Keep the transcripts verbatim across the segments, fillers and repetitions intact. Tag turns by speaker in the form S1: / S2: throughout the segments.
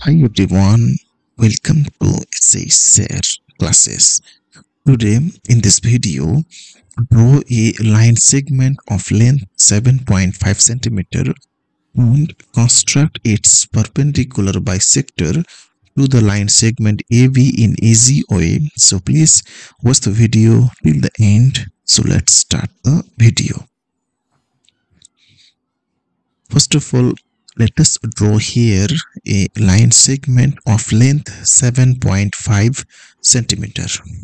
S1: Hi everyone, welcome to S A Share classes. Today in this video, draw a line segment of length seven point five centimeter and construct its perpendicular bisector to the line segment A B in easy way. So please watch the video till the end. So let's start the video. First of all, let us draw here a line segment of length seven point five centimeter.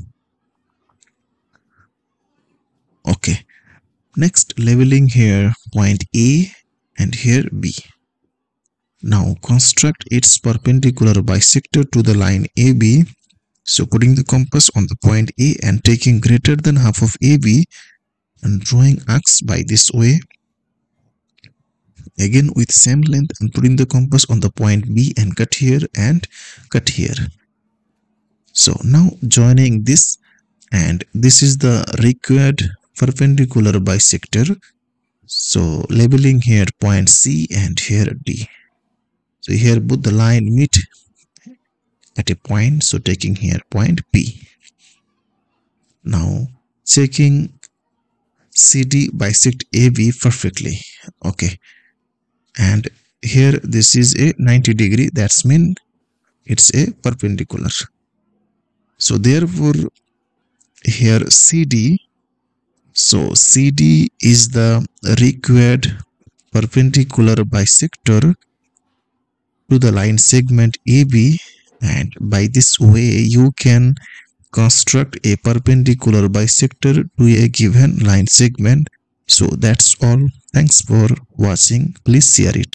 S1: Okay. Next, leveling here point A and here B. Now construct its perpendicular bisector to the line A B. So putting the compass on the point A and taking greater than half of A B and drawing arcs by this way. Again with same length and putting the compass on the point B and cut here and cut here. So now joining this, and this is the required perpendicular bisector. So labeling here point C and here D. So here both the line meet at a point, so taking here point P. Now checking C D bisect A B perfectly. Okay. And here this is a ninety degree, that's mean it's a perpendicular. So therefore here C D, so C D is the required perpendicular bisector to the line segment A B, and by this way you can construct a perpendicular bisector to a given line segment. So that's all. Thanks for watching. Please share it.